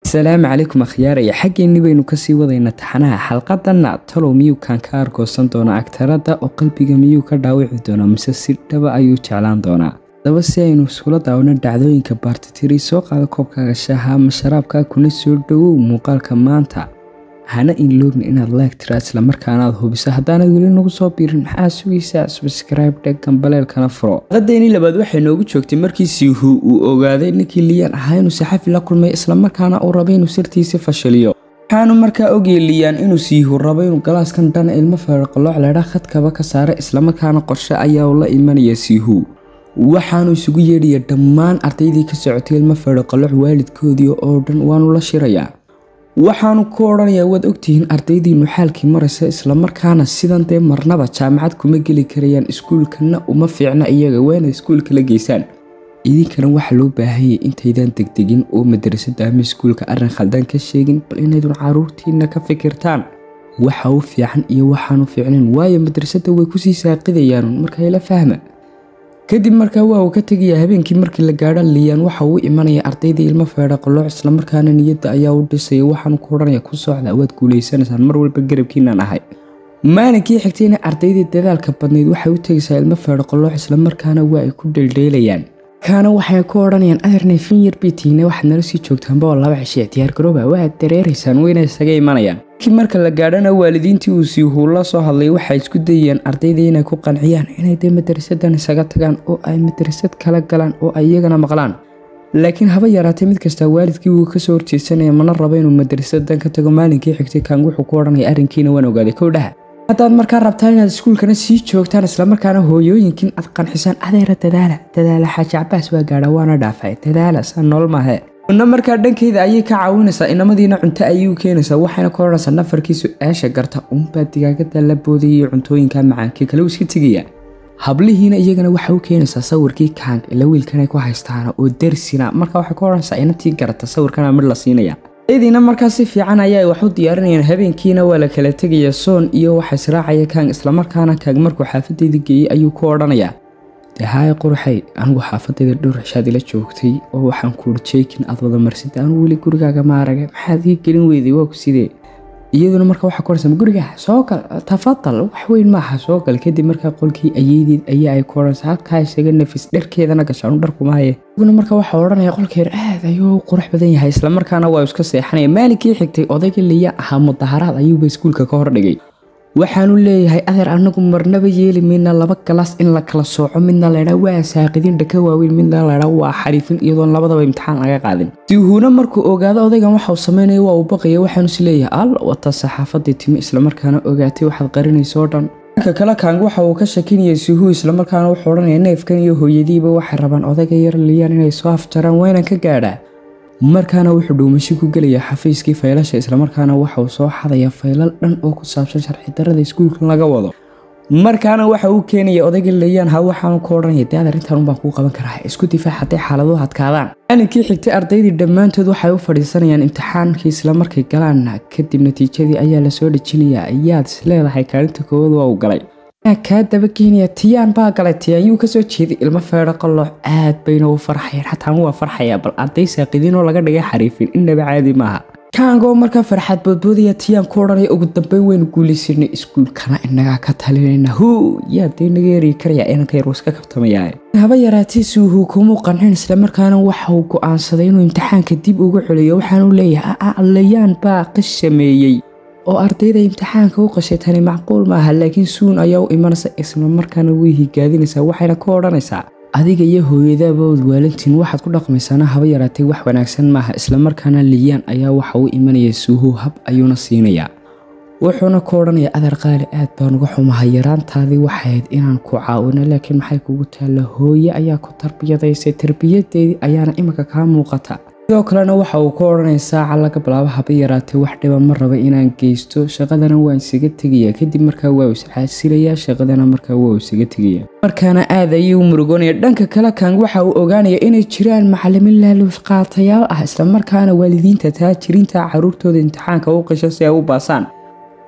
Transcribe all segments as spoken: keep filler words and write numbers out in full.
السلام عليكم أخياري حقي نبينو كسي وضينا تحناها حلقة تلو ميو كان كاركو سندونا أكترادا وقلبي ميو كداوي دونا مساسير دبا أيو جعلان دونا دبا سيانو سولا داونا دعدوين كبارتتيري سوق على كوبكا غشاها مشرابكا كوني سودو موقالكا مانتا هانا إن لوبن إن اللايك تراس لمركانا هو بس هدانا يقولون نوغو صوبيرن حاسويسا سبسكرايب داكن بلال كان فرو غديني لباد waxay noogu joogtay markiisii uu ogaaday ninkii liyan ahaynu saxafi la kulmay isla markaana uu rabay inuu sirtiisa fashiliyo waxaanu markaa ogay liyan inuu sii uu rabay inuu galaaskan dhan ilmo farqalo leedah khadkaba ka saaray isla markaana qorshe ayaa la imanaya sii uu waxaanu isugu yeedhiyay dhammaan ardaydii ka socotay ilmo farqalo waalidkoodii oo dhan waanu la shirayaa waxaanu ku oranayaa wad ogtihiin ardaydiinu xaalkii maraysa isla markaana sidan dee marnaba jaamacad kuma geli karayaan iskuulkana uma fiicna iyaga waana iskuulka la geysaan idinkana waxa loo baahayay intaydan degdegin oo madrasada ama iskuulka arrin khaldan ka sheegin bal inaydun caruurtiina ka fikirtaan waxa uu fiican iyo waxaanu fiicnayn waayo madrasada way ku sii saaqidayaan marka ay la fahmaan kadib markaa waa uu ka tagay habeenkii markii la gaadho liyan waxa uu imanaya ardaydii ilmo feedhaqlo isla markaana niyada ayaa u dhisay waxaan ku oranaya ku socda waad guuleysanaysan mar walba garabkiinaan ahay maalinkii xigtayna ardaydii dadaalka badneed waxay u tagaysaa ilmo feedhaqlo isla markaana waa ay ku dheeldheelayaan kaana waxay ku oranayaan adarnay fin yar biitiina waxaad nala sii joogtaan baa laba cisho diyaar garooba waxaad dareeraysaan weyna isaga imanayaan kii marka la gaadhana waalidiintii uu sii huula soo hadlay waxay isku dayeen ardayda inay ku qanciyaan inay de madrasadan isaga tagaan oo ay madrasad kala galaan oo ay iyagana maqlaan laakiin haba yaraatay mid kasta waalidkii uu ka soo horjeesanaya mana rabo inuu madrasadan ka tago maalinkii xigtay kan wuxuu ku oranaya arrinkiina waan ogaaday kowdhaha haddaad markaa rabtaan inaad iskuulkana sii joogtaan isla markaana hooyooyinkin aad qanxisaan adeera dadaala dadaala xaaji cabaas waa gaadha waana dhaafay dadaala saa nool maahe una markaa dhankeeda ayay ka caawinaysaa inamadiina cunto ayuu keenaysaa waxayna ka odhanaysaa nafarkii su-aasha garta unbaa digaagada la boodayay cuntooyinka macaankii kale uu iska tegaya hablihiina iyagana waxa uu keenaysaa sawirkii kaang ila wiilkan ay ku haystaana oo darsina markaa waxay ka odhanaysaa inatii garata sawirkana mid la siinaya aydiina markaa si fiican ayaa wax u diyaarinayaan habeenkiina waa la kala tegaya soon iyo waxa israacaya kaang isla markaana kaang markuu xaafadeedii geeyay ayuu ku odhanayaa haay qurxay anigu xaafadeeda dhowr cishaad ila joogtay oo waxaan ku urjeekin aad wada marsid aan weli gurigaaga ma arag maxaad ii gelin weyday waa ku sidee iyaduna markaa waxa ku oraysaa guriga soo gal tafadal wax weyn maaha soo gal kadib markaa qolkii ayeedeed ayaa ay ku oraysaa halkaa isaga nafis dharkeedana gashaan dhar kuma haye iyaduna markaa waxa oranaya qolkeer aad ayuu qurux badan yahay isla markaana waa iska seexanaya maalinkii xigtay odayga liya ahaa mudaharaad ayuuba iskuulka ka hor dhigay waxaanu leeyahay adeer anagu marnaba yeeli midna laba galaas in la kala sooco midna leedha waa saaqidin dhaka waaweyn midna leedha waa xariifin iyadoon labadaba imtixaan laga qaadin dihuuna markuu ogaado odaygan waxa uu sameynaya waa uu baqaya waxaanu is leeyahay al wata saxaafadii timi isla markaana ogaatay waxaad qarinayso dhan ka kala kaang waxa uu ka shakinayay suhu isla markaana wuxuu odhanaya neefkan iyo hooyadiiba waxay rabaan odayga yar liyan inay soo afjaraan waynan ka gaadhaa markaana wuxuu dhuumashi ku gelaya xafiiskii faylasha isla markaana waxa uu soo xadaya faylal dhan oo ku saabsan sharci darrada iskuulka laga wado markaana waxa uu keenaya odayga leeyaan ha waxaanu ku odhanaya dee arrintan baan kuu qaban karaa isku difaac hadday xaaladuhu adkaadaan maalinkii xigtay ardaydii dhammaantood waxay u fadhiisanayaan imtixaankii isla markay galaan kadib natiijadii ayaa la soo dhejinayaa ayaad is leedahay kaalinta koowaad waa uu galay kaa daba keenaya tiyaan baa galay tiyaan yuu kasoo jeeday ilmo feedhaqalo aad bayna u farxayeen xataa waa farxaya bal arday saaqidiin oo laga dhigay xariifin innaba caadi maaha kaangoo markaa farxad boodboodaya tiyaan ku odhanaya ugu dambeyn waynu guulaysanay iskuulkana inagaa ka talinayna huu yaa dee naga yeeri karaya inanka yar iska kabtamayaa haba yaraatay suuhuu kumuu qancin isla markaana waxa uu go'aansaday inuu imtixaanka dib ugu celiyo waxaanu leeyahay layaan baa qish sameeyey oo ardayda imtixaanka u qashay tani macquul maaha laakiin suun ayaa u imanaysa isla markaana way higaadinaysaa waxayna ku odhanaysaa adiga iyo hooyadaaba ood waalantiin waxaad ku dhaqmaysaana haba yaraatay wax wanaagsan maaha isla markaana liyaan ayaa waxa uu imanaya suuhu hab ayuuna siinayaa wuxuuna ku odhanaya adeer qaali aad baan uga xumahay yaraantaadii waxayd inaan ku caawino laakiin maxay kugu taalla hooye ayaa ku tarbiyadaysay tarbiyadeedii ayaana iminka kaa muuqata sidoo kalena waxa uu ku odhanaya saaca laga bilaabo haba yaraatay wax dhiba ma raba inaan geysto shaqadana waan isaga tegaya kadib markaa waa iscaasilayaa shaqadana markaa waa isaga tegaya markaana aad ayuu murugoonaya dhanka kale kaang waxa uu ogaanaya inay jiraan macallimiin laaluush qaatayaal ah isla markaana waalidiinta taajiriinta caruurtooda imtixaanka u qisho si ay u baasaan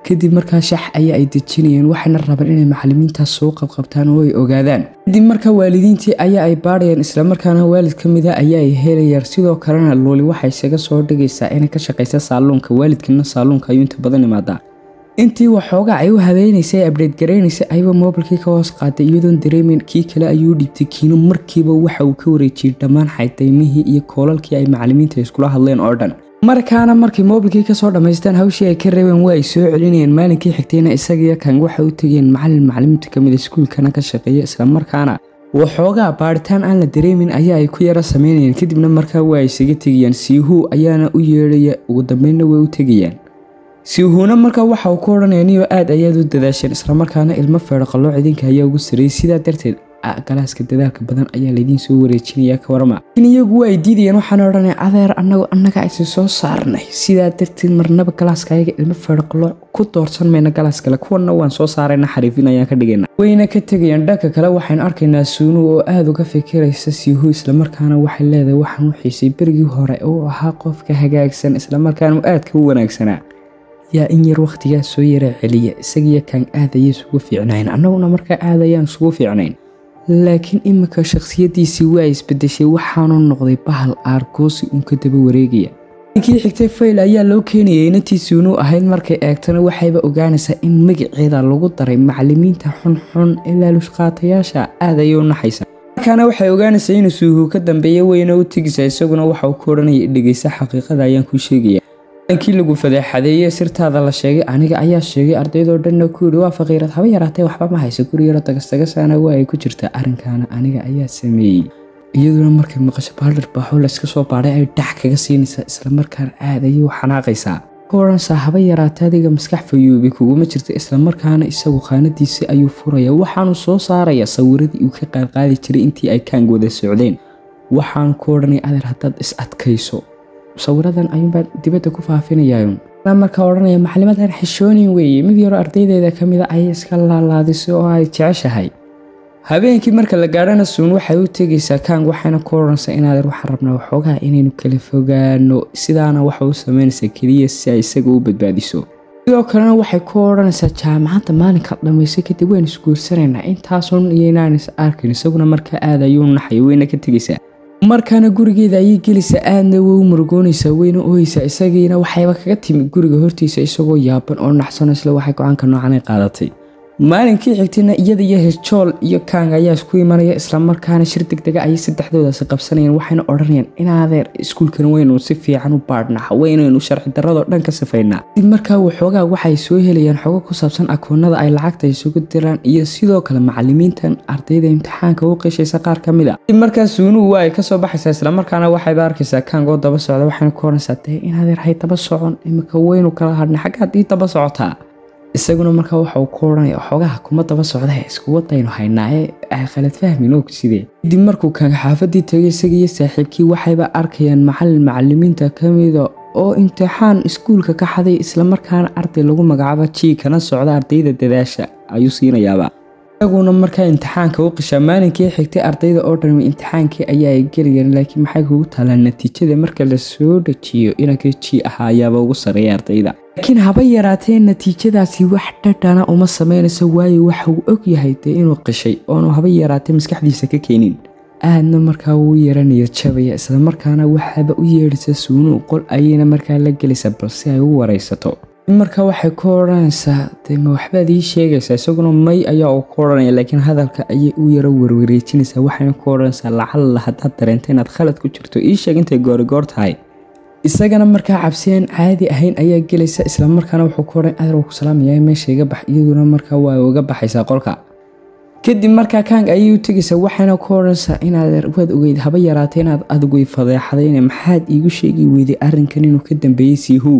kadib markaa shax ayaa ay dejinayeen waxayna rabaan inay macallimiintaas soo qabqabtaan oo ay ogaadaan kadib markaa waalidiintii ayaa ay baadhayaan isla markaana waalid ka mid ah ayaa ay helayaan sidoo kalena Loli waxay isaga soo dhigaysaa inay ka shaqeyso saaluunka waalidkina saaluunka ayuu inta badan imaadaa intii waxoogaa ay u habeenaysay update gareynaysa ayba mobilkii ka hoos qaaday iyadoo dareemin kii kale ayuu dhibtay kiino markiiba waxa uu ka wareejiyay dhammaan xaytaymihii iyo koolalkii ay macallimiinta iskula hadleen oo dhan markaana markii mobilkii ka soo dhamaystaan hawshii ay ka reebeen waa ay soo celinayeen maalinkii xigtayna isaga iyo kan waxa u tageen macallin macallimiinta ka mid ah iskuulkana ka shaqeeya isla markaana waxoogaa baaritaan aan la dareemin ayaa ay ku yara sameynayeen kadibna markaa waa ay isaga tegayaan Sihu ayaana u yeedhaya ugu dambeynna way u tegayaan Sihuuna markaa waxa uu ku oranayay niyo aad ayaad u dadaasheen isla markaana ilmo feerqalo cidinka ayaa ugu sareeyay sidaa darteed galaaska dadaalka badan ayaa leedin soo wareejinaya ka warama in iyagu way diidayeen waxaan oranay adeer anagu annaga ay soo saarnay sidaa darteed marnaba galaaska ayaga ilmo feerqalo ku doorsan meena galaaska kale kuwana waan soo saarayna xariifinayaan ka dhigayna wayna ka tagayaan dhanka kale waxaan arkaynaa Suunu oo aad uga fikiraysa Sihu isla markaana waxay leedahay waxaan u xiisay berigii hore oo ahaa qofka hagaagsan isla markaana aad ka wanaagsanaa yaa in yar waqtigaas soo yara celiya isaga kan aad ayay isugu fiicnayn annaguna markaa aad ayaan isugu fiicnayn laakiin imika shakhsiyadiisii waa isbedeshay waxaanu noqday bahal aargoosi uu ka daba wareegaya ninkii xigtay fayl ayaa loo keenayay intii Suunu ahayd markay eegtana waxayba ogaanaysaa in magaceeda lagu daray macallimiinta xunxun ilaa lushqaatayaasha aad ayay u naxaysaa markaana waxay ogaanaysaa inuu Suhu ka dambeeyo weyna u tigisa isaguna waxa uu ku oranayay dhageysa xaqiiqada ayaan ku sheegaya kii lagu fadeexadeeyay sirtaada la sheegay aniga ayaa sheegay ardaydoo dhan ku yiri waa faqiirad haba yaraatay waxba ma hayso guriga tagastagasaana waa ay ku jirtaa arinkaana aniga ayaa sameeyay iyaduna markay maqasho baaldir baaxo la iska soo baaray ay dhax kaga siinaysaa isla markaan aad ayay u xanaaqaysaa kooransa haba yaraatay adiga maskax fayuubi kuguma jirta isla markaana isagu qaanadiisa ayuu furaya waxaanu soo saaraya sawiradii uu ka qaad qaadi jiray intii ay kaan wada socdeen waxaan ku oranay adeer hadaad is adkayso sawiradan ayuunbaa dibadda ku faafinayaayo markaa odhanaya macallimadan xishoonin weeye mid yaro ardaydeeda ka mid a ayay iska laalaadisay oo ay jeceshahay habeenkii marka la gaadhana Suun waxay u tegaysaa Kang waxayna ku oranaysaa inaad waxaan rabnaa waxoogaa inaynu kala fogaano sidaana waxa uu sameynaysaa kaliya si ay isaga u badbaadiso sidoo kalena waxay ku oranaysaa jaamacadda maalinka dhamaysay kadib waan isguursanaynaa intaasun iyaynaan is arkin isaguna markaa aad ayuu naxay weyna ka tegaysaa markaana gurigeeda ayay gelaysaa aadna way u murugoonaysaa weyna ooyaysaa isagiina waxayba kaga timi guriga hortiisa isagoo yaaban oo naxsan isla waxay go'aanka noocan ay qaadatay maalinkii xigtayna iyada iyo Hesjool iyo Kang ayaa isku imanaya isla markaana shir degdeg ah ay saddexdoodaas qabsanayeen waxayna oranayaan in adeer iskuulkan weynu si fiican u baadhnaa weynu sharci darrado dhan ka safaynaa dib markaa waxoogaa waxay soo helayaan xogo ku saabsan akoonada ay lacagta isugu diraan iyo sidoo kale macallimiintan ardayda imtixaanka u qeeshaysa qaar ka mid ah dib markaa Suunu waa ay ka soo baxaysaa isla markaana waxay arkaysaa Kang oo daba socda waxayna ku oranaysaa in adeer hay daba socon imika weynu kala hadhnaa xaggaad ii daba socotaa isaguna markaa waxa uu ku oranaya xogaha kuma daba socda isku wadayno haynaaye ay khalad fahmin oo sidee dib markuu Kang xaafadii tagay isaga iyo saaxiibkii waxayba arkayaan macallin macallimiinta kamid ah oo imtixaan iskuulka ka xaday isla markaana arday lagu magacaabo Chi kana socda ardayda dadaasha ayuu siinayaaba isaguna markaa imtixaanka u qisha maalinkii xigtay ardayda oo dhan imtixaankii ayaa ay galayeen laakiin maxay kugu talaan natiijada marka la soo dhajiyo inagii Chi ahaayaaba ugu sareeyay ardayda laakiin haba yaraatee natiijadaasi wax dhadhana uma sameynayso waayo waxa uu og yahay inuu qishay oo haba yaraatee maskaxdiisa ka keenin aadna markaa uu yaranayo jabaya isla markaana waxaba u yeedhisa Suunu qol ayayna markaa la gelaysaa balse ay u wareysato markaa waxay ku oranaysaa ma waxbaad ii sheegaysaa isaguna may ayaa uu ku oranaya laakiin hadalka ayay u yara warwareejinaysaa waxayna ku oranaysaa lacala haddaad dareento inaad khalad ku jirto ii sheeg intay goorigoor tahay isagana markaa cabsiyaan caadi ahayn ayaa gelaysa isla markaana wuxuu ku oran adeer ku salaamayaa meesha iga bax iyaduna markaa waa uga baxaysaa qolka kadib markaa Kang ayay u tegaysaa waxayna ku oranaysaa inaad waad ogeyd haba yaraatee inaad adigu fadeexaday maxaad iigu sheegi weyday arrinkan inuu ka dambeeyay Sihu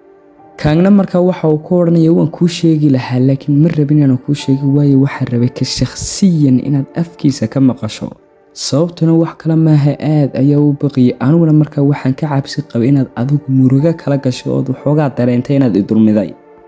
Kangna markaa waxa uu ku oranaya waan kuu sheegi lahaa laakiin ma rabin inaan kuu sheegi waayo waxa rabay ka shakhsiyan inaad afkiisa ka maqasho sababtuna wax kale maaha aad ayaa u baqiyay aniguna markaa waxaan ka cabsi qabay inaad adigu muruga kala gasho oo waxoogaa dareentay inaad idulmiday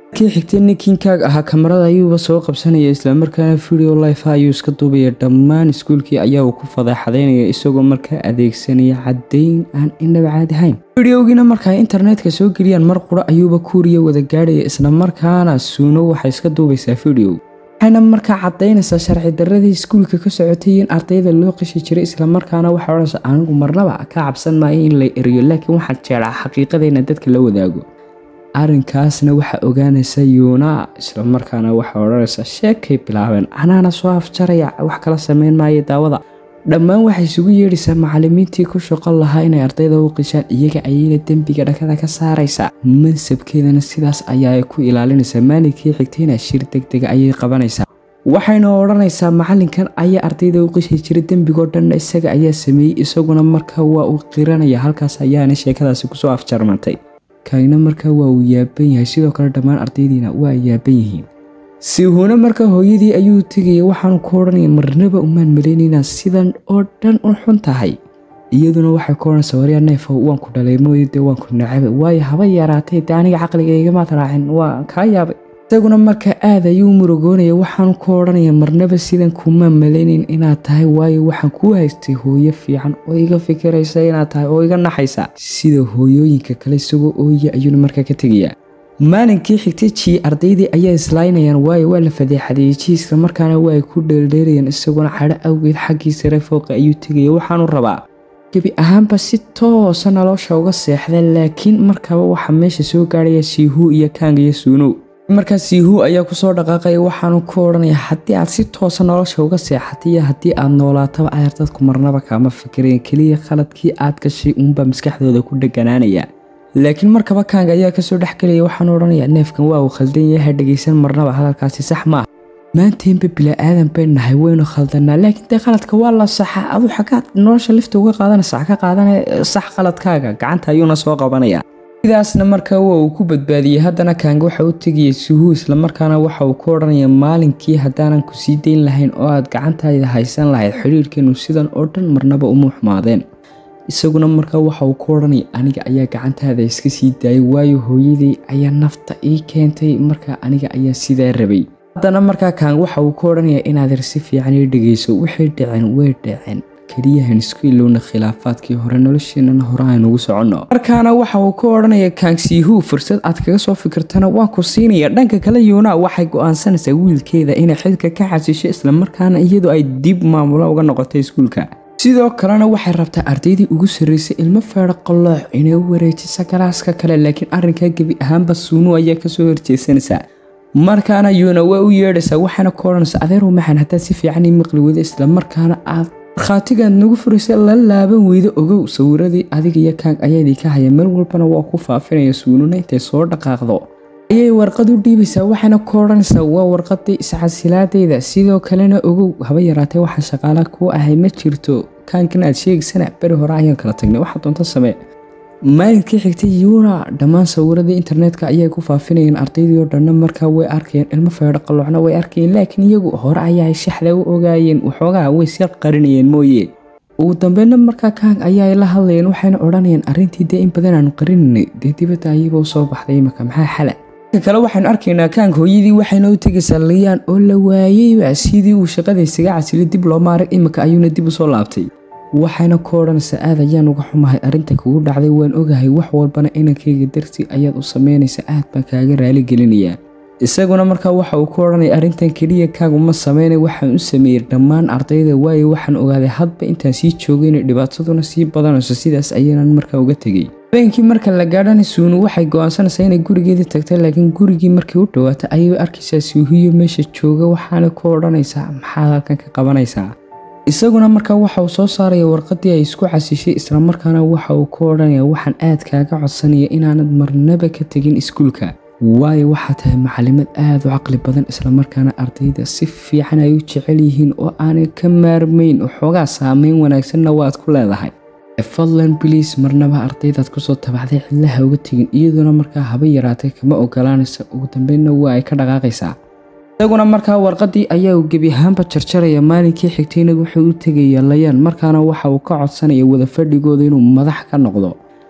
kii xigtay ninkii kaag ahaa kamarada ayuu soo qabsanaya isla markaana video live ayuu iska duubaya dhammaan iskuulkii ayaa uu ku fadeexadeynaya isagoo markaa adeegsanaya caddeyn aan inaba caadi ahayn videogiina markaa internetka soo geliyaan mar qura ayuuba kuuriya wada gaadhaya isla markaana Suno waxay iska duubaysaa video waxayna markaa caddeynaysaa sharci darradii iskuulka ka socotay in ardayda loo qishi jiray isla markaana waxa oranaysaa anigu marnaba ka cabsan maayo in la eriyo laakiin waxaan jeclaa xaqiiqadeena dadka la wadaago arrinkaasna waxa ogaanaysa Yuna isla markaana waxa oranaysaa sheekay bilaabeen anaana soo afjaraya wax kala sameyn maayo daawada dhammaan waxay isugu yeedhisaa macallimiintii ku shaqo lahaa inay ardayda u qishaan iyaga ayayna dembiga dhakada ka saaraysaa mansabkeedana sidaas ayaa ku ilaalinaysaa maalinkii xigtayna shir degdeg ayay qabanaysaa waxayna oranaysaa macallinkan ayaa ardayda u qishi jiray dembigo dhan isaga ayaa sameeyay isaguna markaa waa uu qiranaya halkaas ayaana sheekadaasi kusoo afjarmantay kaagna markaa waa uu yaaban yahay sidoo kale dhammaan ardaydiina waa yaaban yihiin Suno markaa hooyadii ayuu tagay waxaan ku oranayay marnaba umaan maleynayna sidan oo dhan u xun tahay iyaduna waxay ku oranaysaa wariya neef waan ku dhalay mooyade waan ku nacay way haba yaraatay aniga caqligayga ma taraacin waa ka yaabay isaguna markaa aad ayuu murugoonaya waxaan ku oranayay marnaba sidan kuma maleynin inaad tahay waayo waxaan ku haystay hooyo fiican oo iga fikiraysa inaad tahay oo iga naxaysa sida hooyooyinka kale isagoo ooya ayuu markaa ka tagayaa maalinkii xigtay ji ardaydii ayaa islaynayaan waayo waa la fadeexadeeyay jiiska markaana waa ay ku dheeldheerayaan isaguna xadho awgeed xaggii sare fooqa ayuu tegaya waxaanu rabaa gebi ahaanba si toosa nolosha uga seexda laakiin markaba waxa meesha soo gaaraya Sihu iyo Kang iyo Suno markaa Sihu ayaa ku soo dhaqaaqay waxaanu ku oranaya haddii aad si toosa nolosha uga seexatay iyo haddii aad noolaataba ay dadku marnaba kama fikireen kaliya khaladkii aad gashay uunba maskaxdooda ku dhaganaanaya laakiin markaba Kang ayaa ka soo dhaxgalay waxaan oranayaa neefkan waa uu khaldan yahay dhageysan marnaba hadalkaasi sax ma maanteemba bila aadan bay nahay waynu khaldanaa laakiin de khaladka waa la saxa adu xaqaad nolosha lifta uga qaadanaysa ka qaadanay sax khaladkaaga gacanta ayuuna soo qabanaya sidaasna markaa waa uu ku badbaadiyay haddana Kang waxa uu tagay Suhu isla markaana waxa uu ku oranayaa maalinkii haddaanan ku sii deyn lahayn oo aad gacantaada haysan lahayd xiriirkeenu sidan oo dhan marnaba uma xumaadeen isaguna markaa waxa uu ku oranay aniga ayaa gacantaada iska sii daayay waayo hooyadii ayaa nafta ii keentay markaa aniga ayaa sidaa rabay haddana markaa Kang waxa uu ku oranayaa inaad si fiican ii dhageyso wixii dhicin way dhicin kaliyahan isku ilowna khilaafaadkii hore nolosheenana hore aynu ugu soconno markaana waxa uu ku oranayaa Kang Sihu fursad aad kaga soo fikirtana waa ku siinaya dhanka kale Yuna waxay go'aansanaysaa wiilkeeda inay xilka ka xasisho isla markaana iyadoo ay dib maamulo uga noqotay iskuulka sidoo kalena waxay rabtaa ardaydii ugu sareysay ilmo feero qallooc inay u wareejiso galaaska kale laakiin arrinka gebi ahaanba Suno ayaa ka soo horjeesanaysaa markaana Yuna waa u yeedhaysaa waxaana ku oranaysaa adeerow maxan hataa si fiican ii maqli wada isla markaana aad khaatigan nagu furisay la laaban weydo ogow sawiradii adiga iyo Kang ayaa idinka haya meel walbana waa ku faafinaya Suno intay soo dhaqaaqdo ayay warqad u dhiibaysaa waxaana ku oranaysaa waa warqadii iscasilaadeyda sidoo kalena ogow haba yaraatay waxaan shaqaala ku ahay ma jirto Kangna aad sheegsana bari hore ayaan kala tagnay waxa doonta samee maalinkii xigtay Yuna dhammaan sawiradii internetka ayay ku faafinayeen ardaydii oo dhan markaa way arkayeen ilmo feero qalloocna way arkayeen laakiin iyagu hore ayaa shaxda u ogaayeen waxoogaa way si qarinayeen mooyee ugu dambeynna markaa Kang ayaa la hadlayeen waxayna oranayeen arrintii de in badan aanu qarinay de dibadda ayay soo baxday markaa maxaa xala kale waxaan arkaynaa Kang hooyadii waxayna u tagaysaa Lian oo la waayay sidii uu shaqada isaga casilay dib loo maaray imika ayuuna dib u soo laabtay waxayna ku oranaysaa aad ayaan uga xumahay arrinta kugu dhacday waan ogahay wax walbana inankayga dartii ayaad u sameynaysaa aad baan kaaga raali gelinayaa isaguna markaa waxa uu ku oranaya arrintan kaliya Kang uma sameynay waxaan u sameeyay dhammaan ardayda waayo waxaan ogaaday hadba intaan sii joogay in dhibaataduna sii badanayso sidaas ayaan markaa uga tagay beenkii marka la gaadhan Suno waxay go'aansanaysaa inay gurigeedii tagtay laakiin gurigii markii u dhawaatay ayay arkaysaa Suhu meesha jooga waxaana ku oranaysaa maxaad halkan ka qabanaysaa isaguna markaa waxa uu soo saaraya warqadii ay isku xasishay isla markaana waxa uu ku oranayaa waxaan aad kaaga codsanaya inaanad marnaba ka tagin iskuulka waayo waxa tahay macallimad aad u caqli badan isla markaana ardayda si fiican ay u jecel yihiin oo aanay ka maarmayn waxoogaa saameyn wanaagsanna waad ku leedahay fadlan please marnaba ardaydaad ku soo tabaxday cidlaha uga tagin iyaduna markaa haba yaraatay kama ogolaanaysa ugu dambeynna waa ay ka dhaqaaqaysaa isaguna markaa warqadii ayaa uu gebi ahaanba jarjaraya maalinkii xigtayna wuxuu u tagayaa Lian markaana waxa uu ka codsanaya wada fadhigooda inuu madax ka noqdo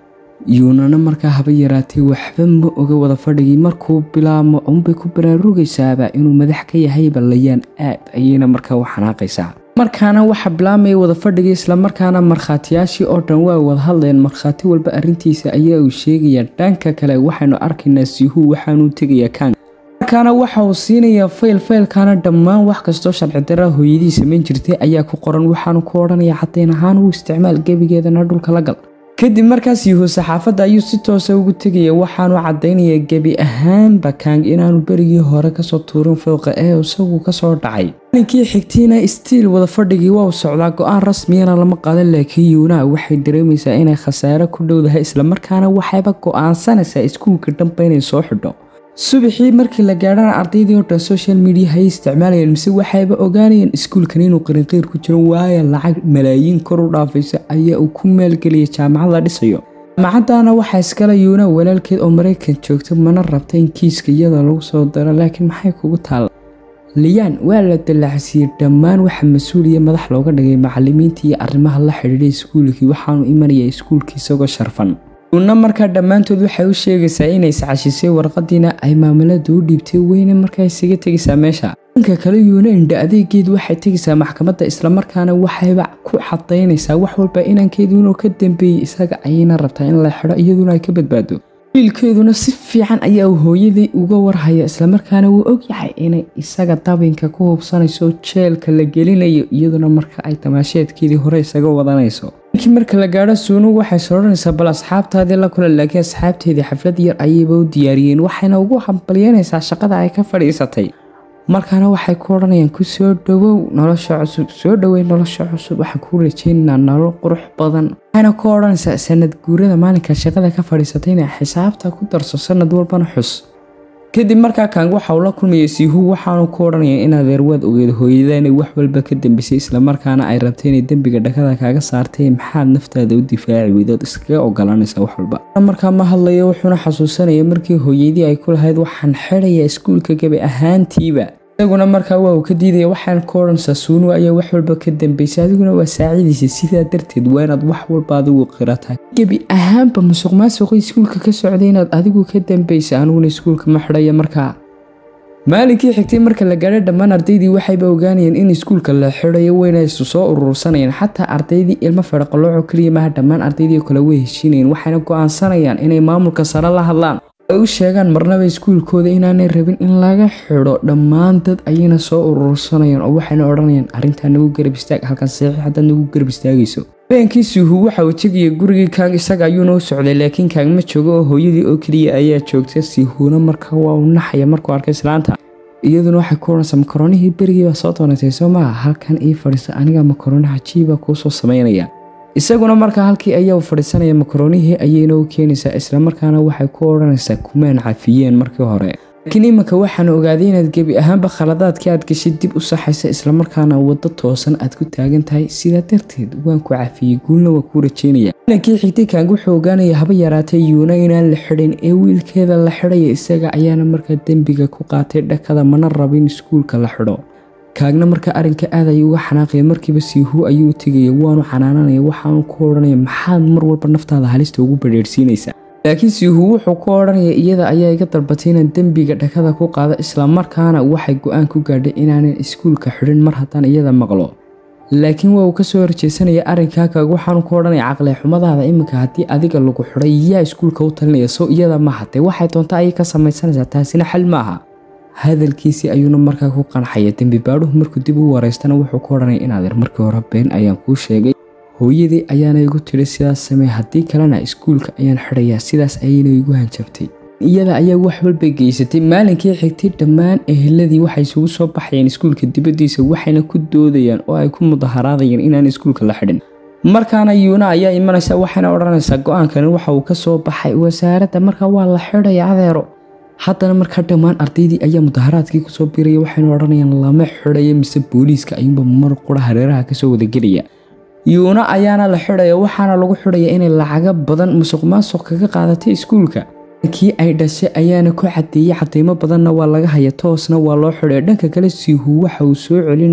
yuunana markaa haba yaraatay waxba ma oga wada fadhigii markuu bilaamo unbay ku baraarugaysaaba inuu madax ka yahayba Layaan aad ayayna markaa u xanaaqaysaa markaana waxa bilaamaya wada fadhigii isla markaana markhaatiyaashii oo dhan waa wada hadleen markhaati walba arrintiisa ayaa uu sheegaya dhanka kale waxaanu arkaynaa Sihu waxaanu tegayaa Kang markaana waxa uu siinayaa fayl faylkaana dhammaan wax kastoo sharci darro hooyadii samayn jirtay ayaa ku qoran waxaanu ku oranayaa caddeyn ahaan uu isticmaal gebigeedana dhulka la gal kadib markaas Sihu saxaafadda ayuu si toos ah ugu tegaya waxaanu cadeynayaa gebi ahaanba Kang inaanu berigii hore ka soo tuurin fowqa ee isagu ka soo dhacay ninkii xigtiina stiil wada fadhigii waa socdaa go'aan rasmi ah lama qaadan laakiin Yuuna waxay dareemaysaa inay khasaare ku dhowdahay isla markaana waxayba go'aansanaysaa iskuulka dhanba inay soo xidho subaxii markii la gaadhana ardaydii oo dhan social media hay isticmaalayeen mise waxayba ogaanayeen iskuulkan inuu qarinqeer ku jiro waayo lacag malaayiin kor u dhaafaysa ayaa uu ku maalgeliyay jaamacad la dhisayo jaamacadana waxaa iskala Yuuna walaalkeed oo Mareykan joogta mana rabta in kiiska iyada lagu soo daro laakiin maxay kugu taal Layaan waa la dalacsiyay dhammaan waxa mas'uuliye madax looga dhigay macallimiintii iyo arrimaha la xiriiray iskuulkii waxaanu imanayay iskuulkii isagoo sharfan una markaa dhammaantood waxay u sheegaysaa inay iscashisay warqadiina ay maamuladu u dhiibtay weyne markaa isaga tegaysaa meesha dhanka kale Yuuna indha adeegeed waxay tegaysaa maxkamadda isla markaana waxayba ku xadeynaysaa wax walba inankeedu inuu ka dambeeyay isaga ayayna rabtaa in la xidho iyaduna ay ka badbaado wiilkeeduna si fiican ayaa hooyadii uga warhaya isla markaana uu og yahay inay isaga dabinka ku hubsanayso jeelka la gelinayo iyaduna marka ay tamaasheedkeedii hore isaga wadanayso markii marka la gaadho Suunu waxay sooranaysaa bal asxaabtaadii la kula laakiin asxaabteedii xaflad yar ayayba u diyaariyeen waxayna ugu hambalyeynaysaa shaqada ay ka fadhiisatay markaana waxay ku oranayaan ku soo dhawow nolosha cusub soo dhaweey nolosha cusub waxa ku rajaynaynaa nolol qurux badan waxayna ku oranaysaa sanad guurada maalinka shaqada ka fadhiisatay inay xisaabta ku darso sanad walbana xus kadib markaa Kang waxa uu la kulmayay Sihu waxaanu ku oranayaa in adeerwad ogeed hooyadana wax walba ka dambeysay isla markaana ay rabtay inay dambiga dhakada kaaga saartay maxaad naftaada u difaaci weydood iskaga ogolanaysaa wax walba markaa ma hadlayo wuxuuna xasuusanaya markii hooyadii ay ku lahayd waxaan xidhayaa iskuulka gabi ahaantiiba isaguna markaa waa uu ka diidaya waxaan ku oranaysaa Suunu ayaa wax walba ka dambeysay adiguna waa saacidiisa sidaa darteed waa inaad wax walba adigu qirataa gabi ahaanba musuqmaasuqa iskuulka ka socday inaad adigu ka dambeysay aniguna iskuulka ma xidhaya markaa maalinkii xigtay marka la gaadhay dhammaan ardaydii waxayba ogaanayeen in iskuulka la xidhayo weyna isu soo urursanayeen xataa ardaydii ilmo fadhaqalooco kaliya maaha dhammaan ardaydii kale way heshiinayeen waxayna go'aansanayaan inay maamulka sare la hadlaan ay u sheegaan marnaba iskuulkooda inaanay rabin in laga xidho dhammaan dad ayayna soo urursanayaan oo waxayna odhanayaan arrintan nagu garab istaag halkan saxiix haddaad nagu garab istaagayso habeenkii Sihu waxa uu tegayay gurigii Kang isaga ayuuna u socday laakiin Kang ma joogo oo hooyadii oo kaliya ayaa joogtay Sihuna markaa waa u naxaya markuu arkay islaanta iyaduna waxay ku oranaysaa makaroonihii berigii baa soo doonatay soo maaha halkan ii fadhiisa aniga makarooni cajiiba kuu soo samaynaya isaguna markaa halkii ayaa fadhiisanaya makaroonihii ayayna u keenaysaa isla markaana waxay ku oranaysaa kumaan cafiyeen markii hore laakiin imanka waxaan ogaaday inaad gebi ahaanba khaladaadkii aad gashay dib u saxaysa isla markaana waddo toosan aad ku taagan tahay sidaa darteed waan ku cafiyey guulna waa kuu rajaynaya inankii xigtay Kang wuxuu ogaanaya haba yaraatay Yuuna inaan la xidhin ee wiilkeeda la xidhaya isaga ayaana markaa dembiga ku qaatay dhakada mana rabin iskuulka la xidho Kangna marka arrinka aad ayuu uga xanaaqay markiiba Sihu ayuu tagay waanu xanaananaya waxaanu ku oranaya maxaad mar walba naftaada halista ugu badheersiinaysaa laakiin Sihu wuxuu ku oranaya iyada ayaa iga dalbatay inaan dembiga dhakada ku qaado isla markaana waxay go'aan ku gaadhay inaanan iskuulka xidhin mar haddaan iyada maqlo laakiin waa uu ka soo horjeesanaya arrinka Kang waxaanu ku oranaya caqli xumadaada iminka haddii adiga lagu xidhay yaa iskuulka u talinaya soo iyada ma hatay waxay doontaa ay ka samaysanaysaa taasina xal maaha hadalkiisii ayuuna markaa ku qanxaya dambi baaruhu markuu dib u wareystana wuxuu ku oranaya in adeer markii hore been ayaan kuu sheegay hooyadii ayaana igu tiri sidaas samee haddii kalena iskuulka ayaan xidhayaa sidaas ayayna igu hanjabtay iyada ayaa wax walba geysatay maalinkii xigtay dhammaan eheladii waxay isugu soo baxayeen iskuulka dibadiisa waxayna ku doodayaan oo ay ku mudaharaadayeen inaan iskuulka la xidhin markaana Yuuna ayaa imanaysa waxayna odhanaysaa go'aankani waxa uu ka soo baxay wasaaradda markaa waa la xidhayaa adeero haddana markaa dhammaan ardaydii ayaa mudaharaadkii kusoo biiraya waxayna odhanayaan lama xidhayo mise booliiska ayuunba mar qura hareeraha kasoo wadagelaya Yuuna ayaana la xidhaya waxaana lagu xidhaya inay lacaga badan musuqmaasuq kaga qaadatay iskuulka kii ay dhashay ayaana ku cadeeyay cadeymo badanna waa laga haya toosna waa loo xidhay dhanka kale Sihu waxa uu soo celinaya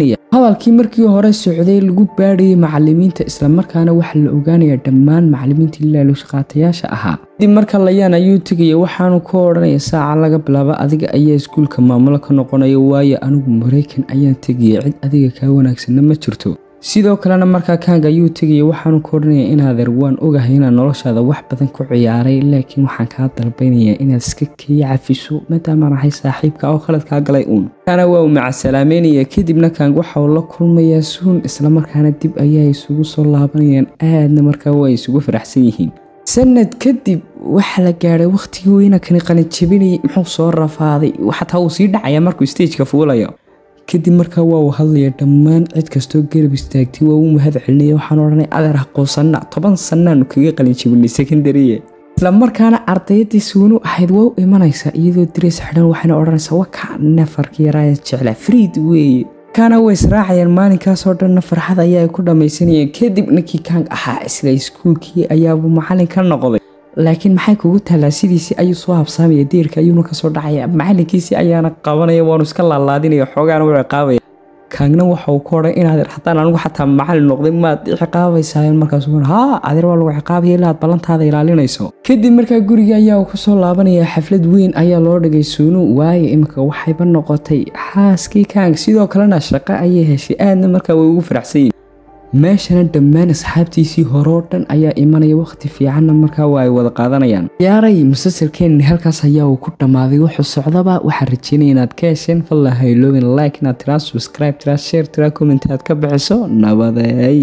hadalkii markii hore socday lagu baadhayay macallimiinta isla markaana waxa la ogaanayaa dhammaan macallimiintii laaluush qaatayaasha ahaa dib marka layaan ayuu tegaya waxaanu ku odhanaya saaca laga bilaabo adiga ayaa iskuulka maamulo ka noqonaya waayo anigu Mareykan ayaan tegaya cid adiga ka wanaagsan ma jirto sidoo kalena marka Kang ayuu tegaya waxaanu ku odhanaya inaad erwaan ogahay inaad noloshaada wax badan ku ciyaaray laakiin waxaan ka dalbanayaa inaad iska cafiso maadaama ahay saaxiibka oo khalad ka galay uun kana waa maca salaameynaya kadibna Kang waxa uu la kulmayaa Sun isla markaana dib ayay isugu soo laabanayaan aadna markaa way isugu faraxsan yihiin sanad kadib waxa la gaaray waqtigii weyna kan qalin jabinay muxuu soo rafaaday waxa taa uu sii dhacaya markuu stage-ka fuulayo kadib markaa waa uu hadlaya dhammaan cid kastoo garab istaagtay waa uu mahad celinaya waxaan oranay adeer aqoonsanna toban sanaanu kaga qalin jabinay secondary isla markaana ardaydii Suunu ahayd waa imanaysa iyadoo dress xidhan waxaana oranaysaa waka nafarkii yaraa jecla Friid weey kana way israacayeen maalinkaas oo dhan farxad ayaa ku dhamaysanayeen kadib ninkii Kang ahaa isla iskuulkii ayaa uu macallin ka noqday laakiin maxay kugu talaa sidiisi ayuu soo habsaamay deerka ayuu ka soo dhacay macallinkiisi ayaana qabanaya waanu iska laalaadinaya xoogaan uu ciqaabay Kangna waxa uu ku oray inaad xataa anigu xataa macallin noqday ma ciqaabaysaa markaas uu ha adeer waa lagu ciqaabay ilaa balantaada ilaalinayso kadib markaa guriga ayaa uu ku soo laabanaya xaflad weyn ayaa loo dhigay Suunu waayo imka waxayba noqotay xaaskii Kang sidoo kalena shaqo ayay heshay aadna markaa way ugu faraxsan meeshana dhammaan asxaabtiisii hore oo dhan ayaa imanaya waqti fiican markaa waa ay wada qaadanayaan yaaray musalsalkeen halkaas ayaa uu ku dhamaaday wuxuu socdaba waxa rajeynaya inaad ka hesheen fadlan ha iloobin like inaad tira subscribe tira share tira comment aad ka bixiso nabadeey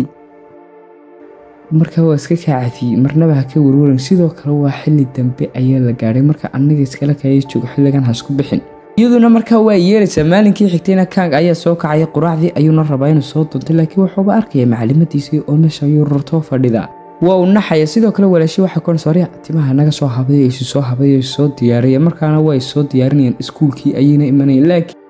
markaa waa iska kaacafiyay marnaba ha ka warwarin sidoo kale waa xilli dambe ayaa la gaaray marka anaga iskala kaayay joogo xilligan ha isku bixin iyaduna markaa waa yeelaysaa maalinkii xigtayna Kang ayaa soo kacay quraacdii ayuuna rabaa inuu soo dunto laakiin wuxuu ba arkay macallimadiisii oo meesha ayuu rarto fadhida waa uu naxaya sidoo kale walaashi waxa koon soo timaha naga soo habayay soo habayay soo diyaariyay markaana way soo diyaarinayaan iskuulkii ayina imanayeen laakiin